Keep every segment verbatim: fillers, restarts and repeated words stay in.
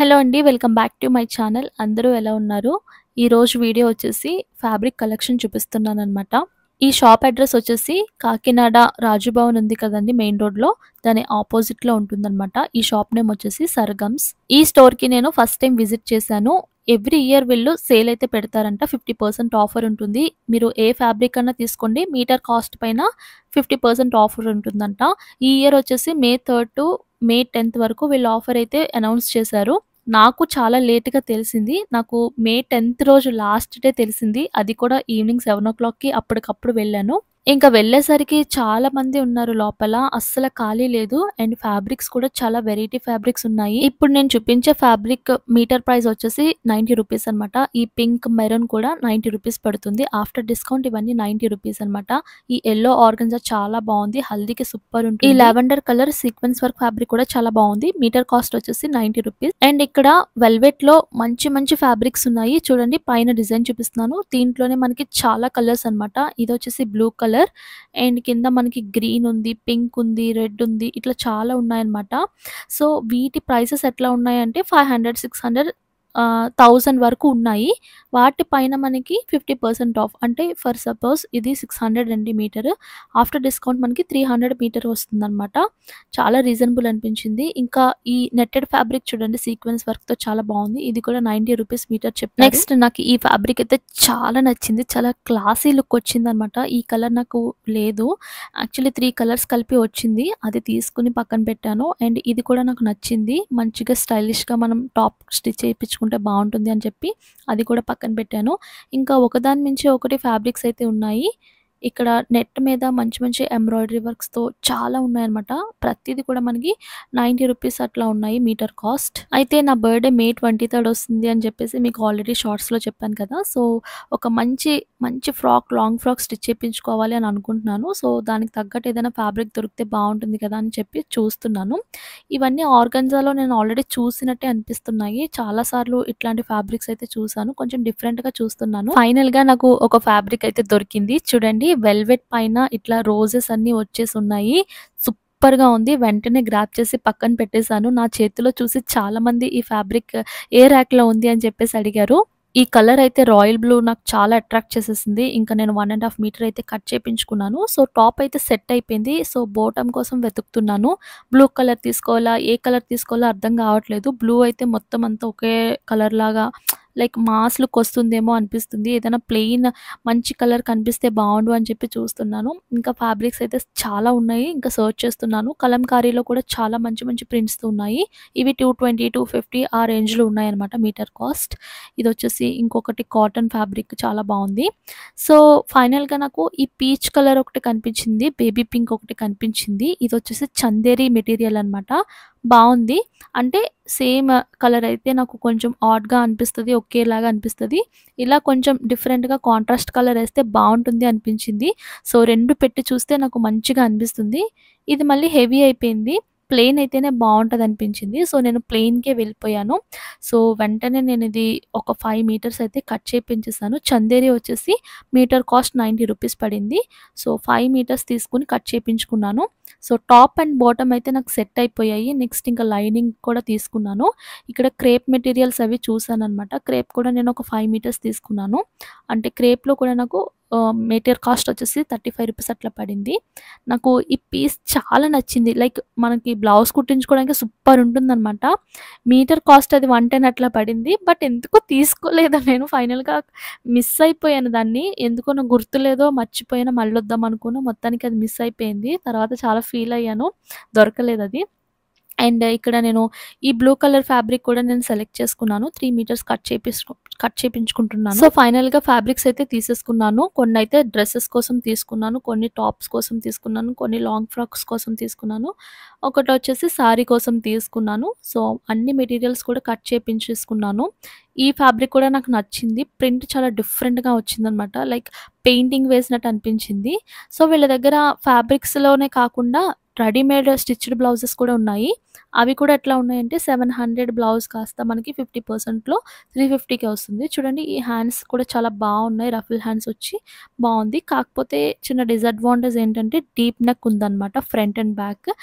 Hello అండి. Welcome back to my channel. అందరూ ఎలా ఉన్నారు? ఈరోజు వీడియో వచ్చేసి ఫ్యాబ్రిక్ కలెక్షన్ చూపిస్తున్నాననమాట. ఈ షాప్ అడ్రెస్ వచ్చేసి కాకినాడ రాజుభవన్ ఉంది కదండీ మెయిన్ రోడ్‌లో. దాని అపోజిట్‌లో ఉంటుందనమాట. ఈ షాప్ నేమ్ వచ్చేసి సర్గమ్స్. ఈ స్టోర్‌కి నేను ఫస్ట్ టైమ్ విజిట్ చేశాను. ఎవ్రీ ఇయర్ వీళ్ళు సేల్ అయితే పెడతారంట. యాభై శాతం ఆఫర్ ఉంటుంది. మీరు ఏ ఫ్యాబ్రిక్ అన్నా తీసుకోండి. మీటర్ కాస్ట్ పైన యాభై శాతం ఆఫర్ ఉంటుందంట. ఈ ఇయర్ వచ్చేసి May third to May tenth వరకు వీళ్ళు ఆఫర్ అయితే అనౌన్స్ చేశారు. నాకు చాలా లేట్‌గా తెలిసింది. నాకు మే టెన్త్ రోజు లాస్ట్ డే తెలిసింది. అది కూడా ఈవినింగ్ 7:00కి అప్పటికప్పుడు వెళ్ళాను. ఇంకా వెళ్ళేసరికి చాలా మంది ఉన్నారు లోపల. అస్సల ఖాళీ లేదు. అండ్ ఫ్యాబ్రిక్స్ కూడా చాలా వెరైటీ ఫ్యాబ్రిక్స్ ఉన్నాయి. ఇప్పుడు నేను చూపించే ఫ్యాబ్రిక్ మీటర్ ప్రైస్ వచ్చేసి తొంభై రూపీస్ అనమాట. ఈ పింక్, మెరూన్ కూడా తొంభై రూపీస్ పడుతుంది. ఆఫ్టర్ డిస్కౌంట్ ఇవన్నీ తొంభై రూపీస్ అనమాట. ఈ యెల్లో ఆర్గన్జా చాలా బావుంది. హల్దీకి సూపర్ ఉంటుంది. ఈ lavender colour sequence work fabric కూడా చాలా బావుంది. మీటర్ కాస్ట్ వచ్చేసి తొంభై రూపీస్. అండ్ ఇక్కడ వెల్వెట్‌లో మంచి మంచి ఫ్యాబ్రిక్స్ ఉన్నాయి. చూడండి పైన డిజైన్ చూపిస్తున్నాను. దీంట్లోనే మనకి చాలా కలర్స్ అనమాట. ఇది వచ్చేసి బ్లూ కలర్ అండ్ కింద మనకి గ్రీన్ ఉంది, పింక్ ఉంది, రెడ్ ఉంది. ఇట్లా చాలా ఉన్నాయన్నమాట. సో వీటి ప్రైసెస్ ఎట్లా ఉన్నాయంటే ఐదు వందలు, ఆరు వందలు ఆహ్, వెయ్యి వరకు ఉన్నాయి. వాటి పైన మనకి యాభై శాతం ఆఫ్. అంటే ఫర్ సపోజ్ ఇది ఆరు వందలు అండి మీటర్. ఆఫ్టర్ డిస్కౌంట్ మనకి మూడు వందలు మీటర్ వస్తుందన్నమాట. చాలా రీజనబుల్ అనిపించింది. ఇంకా ఈ నెట్టెడ్ ఫ్యాబ్రిక్ చూడండి సీక్వెన్స్ వర్క్‌తో చాలా బావుంది. ఇది కూడా తొంభై రూపీస్ మీటర్ చెప్పారు. నెక్స్ట్ నాకు ఈ ఫ్యాబ్రిక్ అయితే చాలా నచ్చింది. చాలా క్లాసీ లుక్ వచ్చిందన్నమాట. ఈ కలర్ నాకు లేదు. యాక్చువల్లీ మూడు కలర్స్ కలిపి వచ్చింది. అది తీసుకొని పక్కన పెట్టాను. అండ్ ఇది కూడా నాకు నచ్చింది. మంచిగా స్టైలిష్‌గా మనం టాప్ స్టిచ్ చేయించుకుంటే బావుంటుంది అని చెప్పి అది కూడా పక్కన పెట్టాను. ఇంకా ఒకదాని మించి ఒకటి ఫ్యాబ్రిక్స్ అయితే ఉన్నాయి. ఇక్కడ నెట్ మీద మంచి మంచి ఎంబ్రాయిడరీ వర్క్స్‌తో చాలా ఉన్నాయన్నమాట. ప్రతీది కూడా మనకి తొంభై రూపీస్ అట్లా ఉన్నాయి మీటర్ కాస్ట్. అయితే నా బర్త్‌డే మే ఇరవై మూడో వస్తుంది అని చెప్పేసి మీకు ఆల్రెడీ షార్ట్స్‌లో చెప్పాను కదా! సో ఒక మంచి మంచి ఫ్రాక్ లాంగ్ ఫ్రాక్ స్టిచ్ చేపించుకోవాలి అని అనుకుంటున్నాను. సో దానికి తగ్గట్టు ఏదైనా ఫ్యాబ్రిక్ దొరికితే బావుంటుంది కదా! అని చెప్పి చూస్తున్నాను. ఇవన్నీ ఆర్గాన్జాలో నేను ఆల్రెడీ చూసినట్టే అనిపిస్తున్నాయి. చాలా సార్లు ఇట్లాంటి ఫ్యాబ్రిక్స్ అయితే చూసాను. కొంచెం డిఫరెంట్‌గా చూస్తున్నాను. ఫైనల్‌గా నాకు ఒక ఫ్యాబ్రిక్ అయితే దొరికింది. చూడండి వెల్వెట్ పైన ఇట్లా రోజెస్ అన్నీ వచ్చేసున్నాయి. సూపర్‌గా ఉంది. వెంటనే గ్రాబ్ చేసి పక్కన పెట్టేసాను. నా చేతిలో చూసి చాలామంది ఈ ఫ్యాబ్రిక్ ఏ ర్యాక్‌లో ఉంది అని చెప్పేసి అడిగారు. ఈ కలర్ అయితే రాయల్ బ్లూ నాకు చాలా అట్రాక్ట్ చేసేసింది. ఇంకా నేను ఒకటిన్నర ½ మీటర్ అయితే కట్ చేపించుకున్నాను. సో టాప్ అయితే సెట్ అయిపోయింది. సో బాటమ్ కోసం వెతుకుతున్నాను. బ్లూ కలర్ తీసుకోవాలా? ఏ కలర్ తీసుకోవాలో అర్థం కావట్లేదు. బ్లూ అయితే మొత్తం అంతా ఒకే కలర్ లాగా లైక్ మాస్ లుక్ వస్తుందేమో అనిపిస్తుంది. ఏదైనా ప్లెయిన్ మంచి కలర్ కనిపిస్తే బావుండు అని చెప్పి చూస్తున్నాను. ఇంకా ఫ్యాబ్రిక్స్ అయితే చాలా ఉన్నాయి. ఇంకా సెర్చ్ చేస్తున్నాను. కలంకారీలో కూడా చాలా మంచి మంచి ప్రింట్స్‌తో ఉన్నాయి. ఇవి రెండు వందల ఇరవై, రెండు వందల యాభై ఆ రేంజ్‌లో ఉన్నాయన్నమాట మీటర్ కాస్ట్. ఇదొచ్చేసి ఇంకొకటి కాటన్ ఫ్యాబ్రిక్ చాలా బావుంది. సో ఫైనల్‌గా నాకు ఈ పీచ్ కలర్ ఒకటి కనిపించింది. బేబీ పింక్ ఒకటి కనిపించింది. ఇదొచ్చేసి చందేరి మెటీరియల్ అన్నమాట. బావుంది. అంటే సేమ్ కలర్ అయితే నాకు కొంచెం ఆడ్‌గా అనిపిస్తది. ఒకేలాగా అనిపిస్తది. ఇలా కొంచెం డిఫరెంట్‌గా కాంట్రాస్ట్ కలర్ ఏస్తే బావుంటుంది అనిపించింది. సో రెండు పెట్టి చూస్తే నాకు మంచిగా అనిపిస్తుంది. ఇది మళ్ళీ హెవీ అయిపోయింది. ప్లెయిన్ అయితేనే బావుంటదనిపించింది. సో నేను ప్లెయిన్‌కే వెళ్ళిపోయాను. సో వెంటనే నేనిది ఒక ఐదు మీటర్స్ అయితే కట్ చేపించేసాను. చందేరి వచ్చేసి మీటర్ కాస్ట్ తొంభై రూపీస్ పడింది. సో ఐదు మీటర్స్ తీసుకొని కట్ చేపించుకున్నాను. సో టాప్ అండ్ బాటమ్ అయితే నాకు సెట్ అయిపోయాయి. నెక్స్ట్ ఇంకా లైనింగ్ కూడా తీసుకున్నాను. ఇక్కడ క్రేప్ మెటీరియల్స్ అవి చూసాననమాట. క్రేప్ కూడా నేను ఒక ఐదు మీటర్స్ తీసుకున్నాను. అంటే క్రేప్‌లో కూడా నాకు ఆహ్, మీటర్ కాస్ట్ వచ్చేసి ముప్పై ఐదు రూపీస్ అట్లా పడింది. నాకు ఈ పీస్ చాలా నచ్చింది. లైక్ మనకి బ్లౌజ్ కుట్టించుకోవడానికి సూపర్ ఉంటుందనమాట. మీటర్ కాస్ట్ అది నూట పది అట్లా పడింది. బట్ ఎందుకో తీసుకోలేదు నేను ఫైనల్‌గా మిస్ అయిపోయాను దాన్ని. ఎందుకో నాకు గుర్తులేదో మర్చిపోయాను మళ్ళొద్దాం అనుకున్నా. మొత్తానికి అది మిస్ అయిపోయింది. తర్వాత చాలా ఫీల్ అయ్యాను. దొరకలేదది. అండ్ ఇక్కడ నేను ఈ బ్లూ కలర్ ఫ్యాబ్రిక్ కూడా నేను సెలెక్ట్ చేసుకున్నాను. మూడు మీటర్స్ కట్ చేపిసుకు కట్ చేపించుకుంటున్నాను. సో ఫైనల్‌గా ఫ్యాబ్రిక్స్ అయితే తీసేసుకున్నాను. కొన్నైతే డ్రెసెస్ కోసం తీసుకున్నాను. కొన్ని టాప్స్ కోసం తీసుకున్నాను. కొన్ని లాంగ్ ఫ్రాక్స్ కోసం తీసుకున్నాను. ఒకటొచ్చేసి సారీ కోసం తీసుకున్నాను. సో అన్ని మెటీరియల్స్ కూడా కట్ చేపించేసుకున్నాను. ఈ ఫ్యాబ్రిక్ కూడా నాకు నచ్చింది. ప్రింట్ చాలా డిఫరెంట్‌గా వచ్చిందనమాట. లైక్ పెయింటింగ్ వేసినట్టు అనిపించింది. సో వీళ్ళ దగ్గర ఫ్యాబ్రిక్స్‌లోనే కాకుండా రెడీమేడ్ స్టిచ్డ్ బ్లౌజెస్ కూడా ఉన్నాయి. అవి కూడా ఎట్లా ఉన్నాయంటే ఏడు వందలు బ్లౌజ్ కాస్త మనకి యాభై శాతంలో మూడు వందల యాభైకే వస్తుంది. చూడండి ఈ హ్యాండ్స్ కూడా చాలా బావున్నాయి. రఫుల్ హ్యాండ్స్ వచ్చి బావుంది. కాకపోతే చిన్న డిసడ్వాంటేజ్ ఏంటంటే డీప్ నెక్ ఉందనమాట ఫ్రంట్ అండ్ బ్యాక్.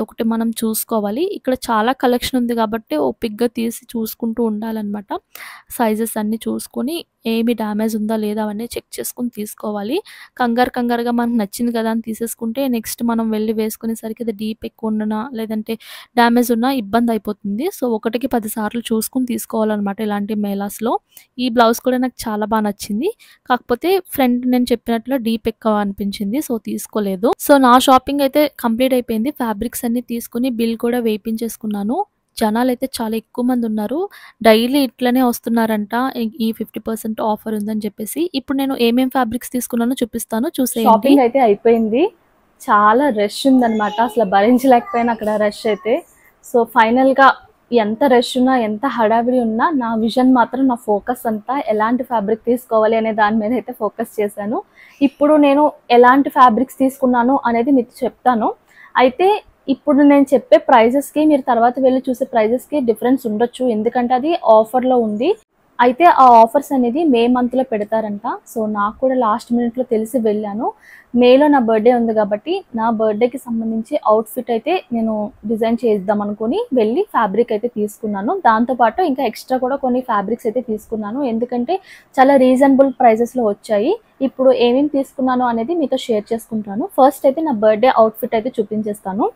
ఒకటి మనం చూసుకోవాలి. ఇక్కడ చాలా కలెక్షన్ ఉంది కాబట్టి ఓపికగా తీసి చూసుకుంటూ ఉండాలనమాట. సైజెస్ అన్నీ చూసుకొని ఏమి డ్యామేజ్ ఉందా లేదా అవన్నీ చెక్ చేసుకొని తీసుకోవాలి. కంగారు కంగారుగా మనకు నచ్చింది కదా అని తీసేసుకుంటే నెక్స్ట్ మనం వెళ్లి వేసుకునేసరికి అది డీప్ ఎక్కువ ఉండనా లేదంటే డ్యామేజ్ ఉన్నా ఇబ్బంది అయిపోతుంది. సో ఒకటికి పది సార్లు చూసుకొని తీసుకోవాలనమాట ఇలాంటి మేళాస్‌లో. ఈ బ్లౌజ్ కూడా నాకు చాలా బా నచ్చింది. కాకపోతే ఫ్రంట్ నేను చెప్పినట్లు డీప్ ఎక్కువ అనిపించింది. సో తీసుకోలేదు. సో నా షాపింగ్ అయితే కంప్లీట్ అయిపోయింది. ఫ్యాబ్రిక్స్ అన్నీ తీసుకొని బిల్ కూడా వేయించేసుకున్నాను. జనాలైతే చాలా ఎక్కువ మంది ఉన్నారు. డైలీ ఇట్లనే వస్తున్నారంట. ఈ ఫిఫ్టీ పర్సెంట్ ఆఫర్ ఉందని చెప్పేసి. ఇప్పుడు నేను ఏమేం ఫ్యాబ్రిక్స్ తీసుకున్నానో చూపిస్తాను చూసేయండి. షాపింగ్ అయితే అయిపోయింది. చాలా రష్ ఉందన్నమాట. అసలు భరించలేకపోయాను అక్కడ రష్ అయితే. సో ఫైనల్గా ఎంత రష్ ఉన్నా ఎంత హడావిడి ఉన్నా నా విజన్ మాత్రం నా ఫోకస్ అంతా ఎలాంటి ఫ్యాబ్రిక్ తీసుకోవాలి అనే దాని మీద అయితే ఫోకస్ చేశాను. ఇప్పుడు నేను ఎలాంటి ఫ్యాబ్రిక్స్ తీసుకున్నాను అనేది మీకు చెప్తాను. అయితే ఇప్పుడు నేను చెప్పే ప్రైజెస్కి మీరు తర్వాత వెళ్ళి చూసే ప్రైజెస్కి డిఫరెన్స్ ఉండొచ్చు, ఎందుకంటే అది ఆఫర్లో ఉంది. అయితే ఆ ఆఫర్స్ అనేది మే మంత్లో పెడతారంట. సో నాకు కూడా లాస్ట్ మినిట్లో తెలిసి వెళ్ళాను. మేలో నా బర్త్డే ఉంది కాబట్టి నా బర్త్డేకి సంబంధించి అవుట్ఫిట్ అయితే నేను డిజైన్ చేద్దాం అనుకుని వెళ్ళి ఫ్యాబ్రిక్ అయితే తీసుకున్నాను. దాంతోపాటు ఇంకా ఎక్స్ట్రా కూడా కొన్ని ఫ్యాబ్రిక్స్ అయితే తీసుకున్నాను, ఎందుకంటే చాలా రీజనబుల్ ప్రైజెస్లో వచ్చాయి. ఇప్పుడు ఏమేమి తీసుకున్నాను అనేది మీతో షేర్ చేసుకుంటాను. ఫస్ట్ అయితే నా బర్త్డే అవుట్ఫిట్ అయితే చూపించేస్తాను.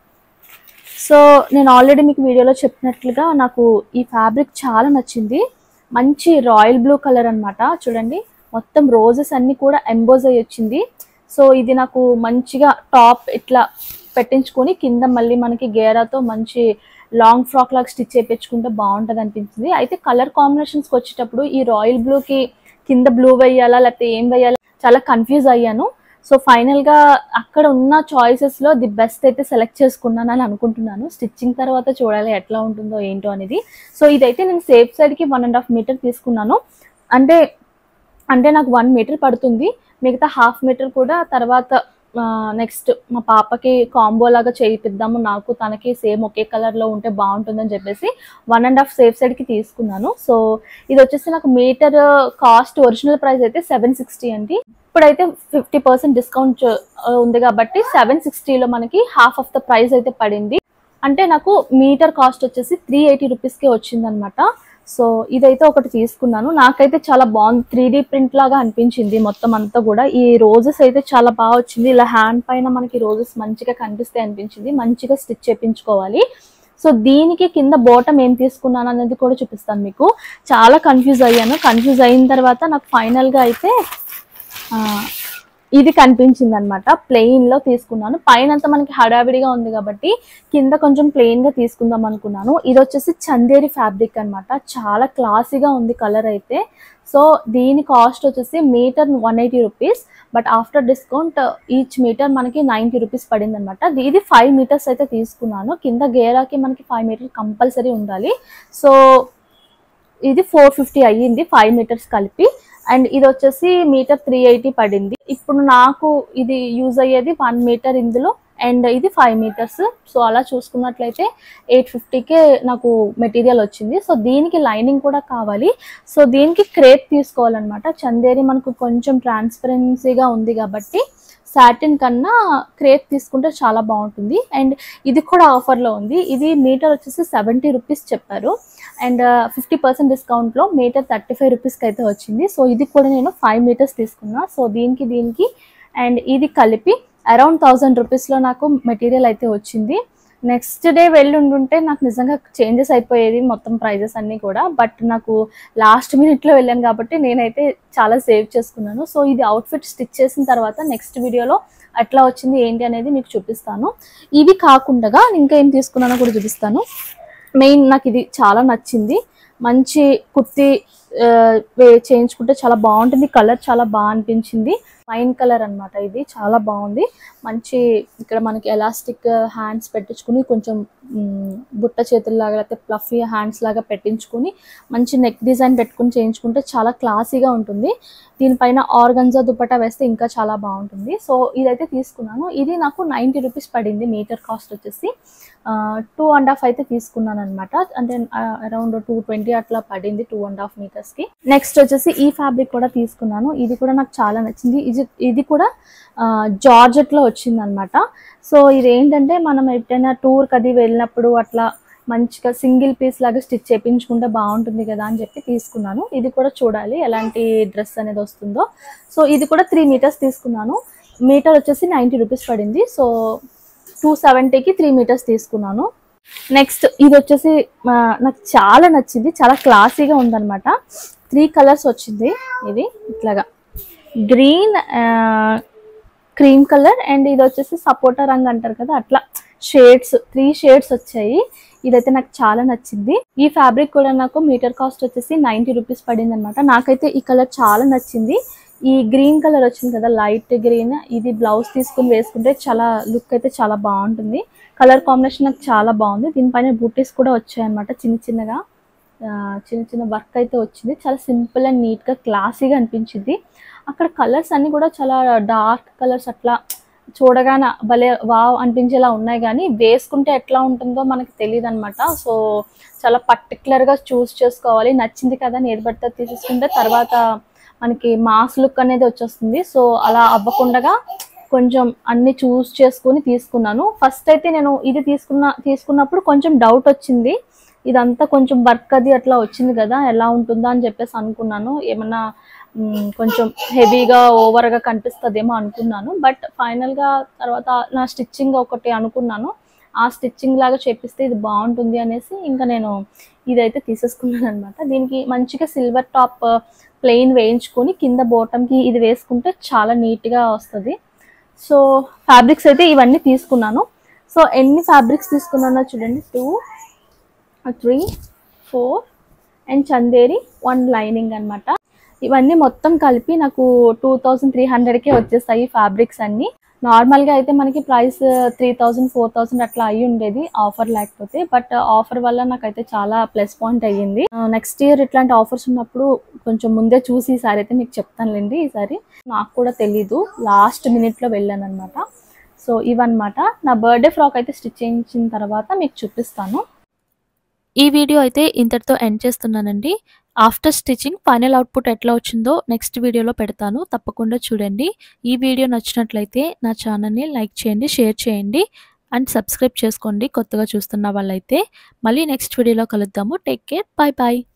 సో నేను ఆల్రెడీ మీకు వీడియోలో చెప్పినట్లుగా నాకు ఈ ఫ్యాబ్రిక్ చాలా నచ్చింది. మంచి రాయల్ బ్లూ కలర్ అనమాట. చూడండి మొత్తం రోజెస్ అన్నీ కూడా ఎంబోజ్ అయ్యి వచ్చింది. సో ఇది నాకు మంచిగా టాప్ ఇట్లా పెట్టించుకొని కింద మళ్ళీ మనకి గేరాతో మంచి లాంగ్ ఫ్రాక్ లాగా స్టిచ్ చేయించుకుంటే బాగుంటుంది అనిపించింది. అయితే కలర్ కాంబినేషన్స్కి వచ్చేటప్పుడు ఈ రాయల్ బ్లూకి కింద బ్లూ వేయాలా లేకపోతే ఏం వేయాలా చాలా కన్ఫ్యూజ్ అయ్యాను. సో ఫైనల్గా అక్కడ ఉన్న చాయిసెస్లో ది బెస్ట్ అయితే సెలెక్ట్ చేసుకున్నాను అని అనుకుంటున్నాను. స్టిచ్చింగ్ తర్వాత చూడాలి ఎట్లా ఉంటుందో ఏంటో అనేది. సో ఇదైతే నేను సేఫ్ సైడ్కి వన్ అండ్ హాఫ్ మీటర్ తీసుకున్నాను. అంటే అంటే నాకు వన్ మీటర్ పడుతుంది, మిగతా హాఫ్ మీటర్ కూడా తర్వాత నెక్స్ట్ మా పాపకి కాంబో లాగా చేయిద్దాము, నాకు తనకి సేమ్ ఒకే కలర్లో ఉంటే బాగుంటుందని చెప్పేసి వన్ అండ్ హాఫ్ సేఫ్ సైడ్కి తీసుకున్నాను. సో ఇది వచ్చేసి నాకు మీటర్ కాస్ట్ ఒరిజినల్ ప్రైస్ అయితే సెవెన్ సిక్స్టీ అండి. ఇప్పుడైతే ఫిఫ్టీ పర్సెంట్ డిస్కౌంట్ ఉంది కాబట్టి సెవెన్ సిక్స్టీలో మనకి హాఫ్ ఆఫ్ ద ప్రైస్ అయితే పడింది. అంటే నాకు మీటర్ కాస్ట్ వచ్చేసి త్రీ ఎయిటీ రూపీస్కే వచ్చిందనమాట. సో ఇదైతే ఒకటి తీసుకున్నాను. నాకైతే చాలా బాగుంది, త్రీ డీ ప్రింట్ లాగా అనిపించింది మొత్తం అంతా కూడా. ఈ రోజెస్ అయితే చాలా బాగా వచ్చింది. ఇలా హ్యాండ్ పైన మనకి రోజెస్ మంచిగా కనిపిస్తాయి అనిపించింది. మంచిగా స్టిచ్ చేయించుకోవాలి. సో దీనికి కింద బాటమ్ ఏం తీసుకున్నాను అనేది కూడా చూపిస్తాను మీకు. చాలా కన్ఫ్యూజ్ అయ్యాను. కన్ఫ్యూజ్ అయిన తర్వాత నాకు ఫైనల్గా అయితే ఇది కనిపించింది అనమాట. ప్లెయిన్లో తీసుకున్నాను. పైన అంతా మనకి హడావిడిగా ఉంది కాబట్టి కింద కొంచెం ప్లెయిన్గా తీసుకుందాం అనుకున్నాను. ఇది వచ్చేసి చందేరి ఫ్యాబ్రిక్ అనమాట. చాలా క్లాసీగా ఉంది కలర్ అయితే. సో దీని కాస్ట్ వచ్చేసి metre one eighty rupees, but after discount each metre మనకి నైంటీ రూపీస్ పడింది అనమాట. ఇది ఫైవ్ మీటర్స్ అయితే తీసుకున్నాను. కింద గేరాకి మనకి ఫైవ్ మీటర్ కంపల్సరీ ఉండాలి. సో ఇది ఫోర్ ఫిఫ్టీ అయ్యింది ఫైవ్ మీటర్స్ కలిపి. అండ్ ఇది వచ్చేసి మీటర్ త్రీ ఎయిటీ పడింది. ఇప్పుడు నాకు ఇది యూజ్ అయ్యేది వన్ మీటర్ ఇందులో, అండ్ ఇది ఫైవ్ మీటర్స్. సో అలా చూసుకున్నట్లయితే ఎయిట్ ఫిఫ్టీకే నాకు మెటీరియల్ వచ్చింది. సో దీనికి లైనింగ్ కూడా కావాలి. సో దీనికి క్రేప్ తీసుకోవాలన్నమాట. చందేరి మనకు కొంచెం ట్రాన్స్పరెన్సీగా ఉంది కాబట్టి సాటిన్ కన్నా క్రేప్ తీసుకుంటే చాలా బాగుంటుంది. అండ్ ఇది కూడా ఆఫర్లో ఉంది. ఇది మీటర్ వచ్చేసి సెవెంటీ రూపీస్ చెప్పారు, అండ్ ఫిఫ్టీ పర్సెంట్ డిస్కౌంట్లో మీటర్ థర్టీ ఫైవ్ రూపీస్కి అయితే వచ్చింది. సో ఇది కూడా నేను ఫైవ్ మీటర్స్ తీసుకున్నా. సో దీనికి దీనికి అండ్ ఇది కలిపి అరౌండ్ థౌజండ్ రూపీస్లో నాకు మెటీరియల్ అయితే వచ్చింది. నెక్స్ట్ డే వెళ్ళి ఉండుంటే నాకు నిజంగా చేంజెస్ అయిపోయేది మొత్తం ప్రైజెస్ అన్నీ కూడా. బట్ నాకు లాస్ట్ మినిట్లో వెళ్ళాను కాబట్టి నేనైతే చాలా సేవ్ చేసుకున్నాను. సో ఇది అవుట్ఫిట్ స్టిచ్ చేసిన తర్వాత నెక్స్ట్ వీడియోలో ఎట్లా వచ్చింది ఏంటి అనేది మీకు చూపిస్తాను. ఇవి కాకుండా ఇంకా ఏం తీసుకున్నానో కూడా చూపిస్తాను. మెయిన్ నాకు ఇది చాలా నచ్చింది. మంచి కుర్తీ చేయించుకుంటే చాలా బాగుంటుంది. కలర్ చాలా బాగా అనిపించింది. వైన్ కలర్ అనమాట. ఇది చాలా బాగుంది. మంచి ఇక్కడ మనకి ఎలాస్టిక్ హ్యాండ్స్ పెట్టించుకుని కొంచెం బుట్ట చేతుల్లాగా లేకపోతే ప్లఫీ హ్యాండ్స్ లాగా పెట్టించుకుని మంచి నెక్ డిజైన్ పెట్టుకుని చేయించుకుంటే చాలా క్లాసీగా ఉంటుంది. దీనిపైన ఆర్గంజా దుపట్టా వేస్తే ఇంకా చాలా బాగుంటుంది. సో ఇదైతే తీసుకున్నాను. ఇది నాకు నైంటీ రూపీస్ పడింది. మీటర్ కాస్ట్ వచ్చేసి టూ అండ్ హాఫ్ అయితే తీసుకున్నాను అనమాట. అంటే అరౌండ్ టూ ట్వంటీ అట్లా పడింది టూ అండ్ హాఫ్ మీటర్. మీటర్స్కి. నెక్స్ట్ వచ్చేసి ఈ ఫ్యాబ్రిక్ కూడా తీసుకున్నాను. ఇది కూడా నాకు చాలా నచ్చింది. ఇది ఇది కూడా జార్జెట్లో వచ్చింది అనమాట. సో ఇది ఏంటంటే మనం ఎప్పుడైనా టూర్కి అది వెళ్ళినప్పుడు అట్లా మంచిగా సింగిల్ పీస్ లాగా స్టిచ్ చేయించుకుంటే బాగుంటుంది కదా అని చెప్పి తీసుకున్నాను. ఇది కూడా చూడాలి ఎలాంటి డ్రెస్ అనేది వస్తుందో. సో ఇది కూడా త్రీ మీటర్స్ తీసుకున్నాను. మీటర్ వచ్చేసి నైంటీ రూపీస్ పడింది. సో టూ సెవెంటీకి త్రీ మీటర్స్ తీసుకున్నాను. నెక్స్ట్ ఇది వచ్చేసి నాకు చాలా నచ్చింది, చాలా క్లాసీగా ఉందన్నమాట. త్రీ కలర్స్ వచ్చింది. ఇది ఇట్లాగా గ్రీన్, క్రీమ్ కలర్ అండ్ ఇది వచ్చేసి సపోటా రంగు అంటారు కదా, అట్లా షేడ్స్ త్రీ షేడ్స్ వచ్చాయి. ఇదైతే నాకు చాలా నచ్చింది. ఈ ఫ్యాబ్రిక్ కూడా నాకు మీటర్ కాస్ట్ వచ్చేసి నైంటీ రూపీస్ పడింది అనమాట. నాకైతే ఈ కలర్ చాలా నచ్చింది. ఈ గ్రీన్ కలర్ వచ్చింది కదా, లైట్ గ్రీన్, ఇది బ్లౌజ్ తీసుకుని వేసుకుంటే చాలా లుక్ అయితే చాలా బాగుంటుంది. కలర్ కాంబినేషన్ నాకు చాలా బాగుంది. దీనిపైన బూటీస్ కూడా వచ్చాయి అనమాట, చిన్న చిన్నగా చిన్న చిన్న వర్క్ అయితే వచ్చింది. చాలా సింపుల్ అండ్ నీట్గా క్లాసీగా అనిపించింది. అక్కడ కలర్స్ అన్నీ కూడా చాలా డార్క్ కలర్స్, అట్లా చూడగానే భలే వావ్ అనిపించేలా ఉన్నాయి. కానీ వేసుకుంటే ఎట్లా ఉంటుందో మనకి తెలియదు అనమాట. సో చాలా పర్టికులర్గా చూస్ చేసుకోవాలి. నచ్చింది కదా అని ఏది పడితే తీసేసుకుంటే తర్వాత మనకి మాస్ లుక్ అనేది వచ్చేస్తుంది. సో అలా అవ్వకుండా కొంచెం అన్ని చూస్ చేసుకుని తీసుకున్నాను. ఫస్ట్ అయితే నేను ఇది తీసుకున్న తీసుకున్నప్పుడు కొంచెం డౌట్ వచ్చింది. ఇదంతా కొంచెం వర్క్ అది అట్లా వచ్చింది కదా, ఎలా ఉంటుందా అని చెప్పేసి అనుకున్నాను. ఏమన్నా కొంచెం హెవీగా ఓవర్గా కనిపిస్తుందేమో అనుకున్నాను. బట్ ఫైనల్గా తర్వాత నా స్టిచ్చింగ్ ఒకటి అనుకున్నాను, ఆ స్టిచ్చింగ్ లాగా చేపిస్తే ఇది బాగుంటుంది అనేసి ఇంకా నేను ఇదైతే తీసేసుకున్నాను అనమాట. దీనికి మంచిగా సిల్వర్ టాప్ ప్లెయిన్ వేయించుకొని కింద బాటమ్కి ఇది వేసుకుంటే చాలా నీట్గా వస్తుంది. సో ఫ్యాబ్రిక్స్ అయితే ఇవన్నీ తీసుకున్నాను. సో ఎన్ని ఫ్యాబ్రిక్స్ తీసుకున్నానో చూడండి, two three four and Chanderi one lining అనమాట. ఇవన్నీ మొత్తం కలిపి నాకు టూ థౌజండ్ త్రీ హండ్రెడ్కే వచ్చేస్తాయి ఫ్యాబ్రిక్స్ అన్నీ. నార్మల్గా అయితే మనకి price three thousand four thousand అట్లా అయ్యి ఉండేది ఆఫర్ లేకపోతే. బట్ ఆఫర్ వల్ల నాకైతే చాలా ప్లస్ పాయింట్ అయ్యింది. నెక్స్ట్ ఇయర్ ఇట్లాంటి ఆఫర్స్ ఉన్నప్పుడు కొంచెం ముందే చూసి ఈసారి అయితే మీకు చెప్తానులేండి. ఈసారి నాకు కూడా తెలీదు, లాస్ట్ మినిట్లో వెళ్ళాను అనమాట. సో ఇవన్నమాట. నా బర్త్డే ఫ్రాక్ అయితే స్టిచ్ చేయించిన తర్వాత మీకు చూపిస్తాను. ఈ వీడియో అయితే ఇంతటితో ఎండ్ చేస్తున్నానండి. ఆఫ్టర్ స్టిచ్చింగ్ ఫైనల్ అవుట్పుట్ ఎట్లా వచ్చిందో నెక్స్ట్ వీడియోలో పెడతాను, తప్పకుండా చూడండి. ఈ వీడియో నచ్చినట్లయితే నా ఛానల్ని లైక్ చేయండి, షేర్ చేయండి అండ్ సబ్స్క్రైబ్ చేసుకోండి కొత్తగా చూస్తున్న వాళ్ళైతే. మళ్ళీ నెక్స్ట్ వీడియోలో కలుద్దాము. Take care, bye bye.